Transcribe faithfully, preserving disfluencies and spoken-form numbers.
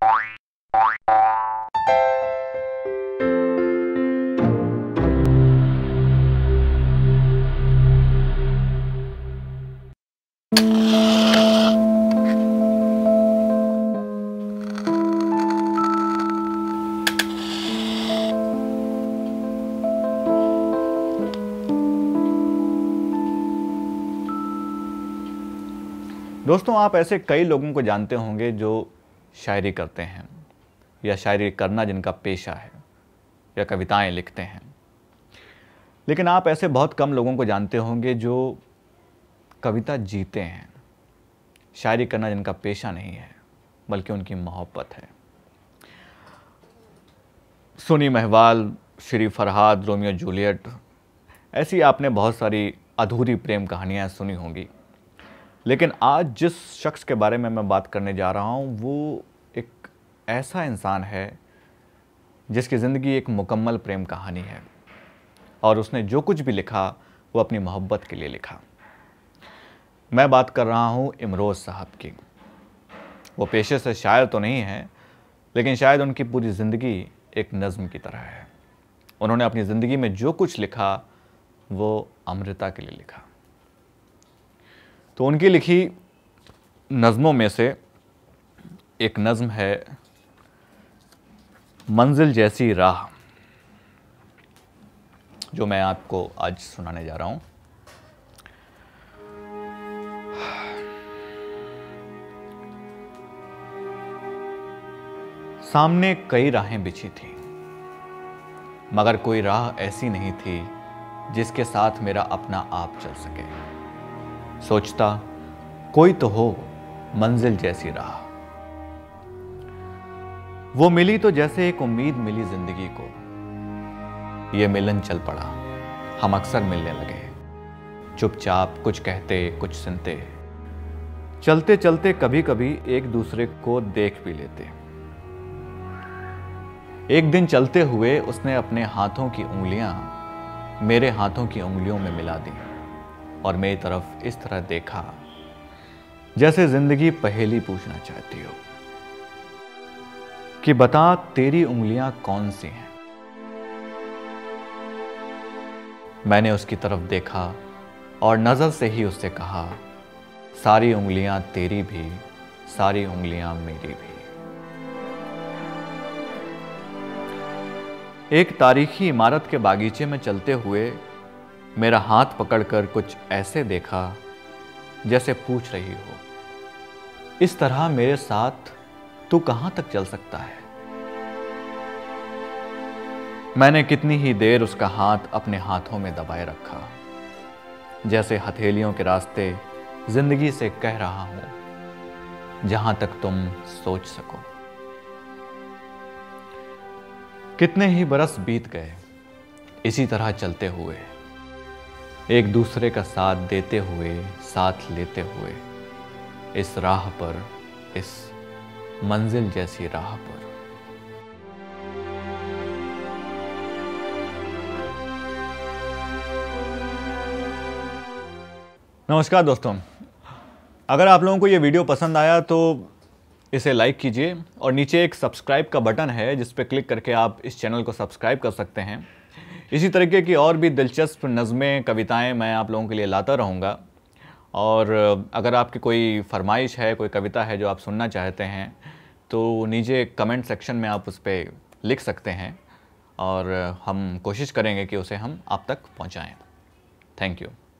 दोस्तों, आप ऐसे कई लोगों को जानते होंगे जो शायरी करते हैं या शायरी करना जिनका पेशा है या कविताएं लिखते हैं। लेकिन आप ऐसे बहुत कम लोगों को जानते होंगे जो कविता जीते हैं। शायरी करना जिनका पेशा नहीं है बल्कि उनकी मोहब्बत है। सुनी महवाल, श्री फरहाद, रोमियो जूलियट, ऐसी आपने बहुत सारी अधूरी प्रेम कहानियाँ सुनी होंगी। लेकिन आज जिस शख्स के बारे में मैं बात करने जा रहा हूँ वो एक ऐसा इंसान है जिसकी ज़िंदगी एक मुकम्मल प्रेम कहानी है और उसने जो कुछ भी लिखा वो अपनी मोहब्बत के लिए लिखा। मैं बात कर रहा हूँ इमरोज़ साहब की। वो पेशे से शायर तो नहीं है, लेकिन शायद उनकी पूरी ज़िंदगी एक नज़्म की तरह है। उन्होंने अपनी ज़िंदगी में जो कुछ लिखा वो अमृता के लिए लिखा। तो उनकी लिखी नज़मों में से एक नज़्म है मंजिल जैसी राह, जो मैं आपको आज सुनाने जा रहा हूँ। सामने कई राहें बिछी थी, मगर कोई राह ऐसी नहीं थी जिसके साथ मेरा अपना आप चल सके। सोचता कोई तो हो मंजिल जैसी राह। वो मिली तो जैसे एक उम्मीद मिली जिंदगी को। ये मिलन चल पड़ा, हम अक्सर मिलने लगे, चुपचाप कुछ कहते कुछ सुनते, चलते चलते कभी कभी एक दूसरे को देख भी लेते। एक दिन चलते हुए उसने अपने हाथों की उंगलियां मेरे हाथों की उंगलियों में मिला दी और मेरी तरफ इस तरह देखा जैसे जिंदगी पहेली पूछना चाहती हो कि बता तेरी उंगलियां कौन सी हैं। मैंने उसकी तरफ देखा और नजर से ही उससे कहा, सारी उंगलियां तेरी भी, सारी उंगलियां मेरी भी। एक तारीखी इमारत के बागीचे में चलते हुए मेरा हाथ पकड़कर कुछ ऐसे देखा जैसे पूछ रही हो, इस तरह मेरे साथ तू कहां तक चल सकता है। मैंने कितनी ही देर उसका हाथ अपने हाथों में दबाए रखा, जैसे हथेलियों के रास्ते जिंदगी से कह रहा हूं, जहां तक तुम सोच सको। कितने ही बरस बीत गए इसी तरह चलते हुए, एक दूसरे का साथ देते हुए, साथ लेते हुए, इस राह पर, इस मंजिल जैसी राह पर। नमस्कार दोस्तों, अगर आप लोगों को ये वीडियो पसंद आया तो इसे लाइक कीजिए और नीचे एक सब्सक्राइब का बटन है जिस पर क्लिक करके आप इस चैनल को सब्सक्राइब कर सकते हैं। इसी तरीके की और भी दिलचस्प नज़में, कविताएं मैं आप लोगों के लिए लाता रहूँगा। और अगर आपकी कोई फरमाइश है, कोई कविता है जो आप सुनना चाहते हैं, तो नीचे कमेंट सेक्शन में आप उस पर लिख सकते हैं और हम कोशिश करेंगे कि उसे हम आप तक पहुँचाएँ। Thank you.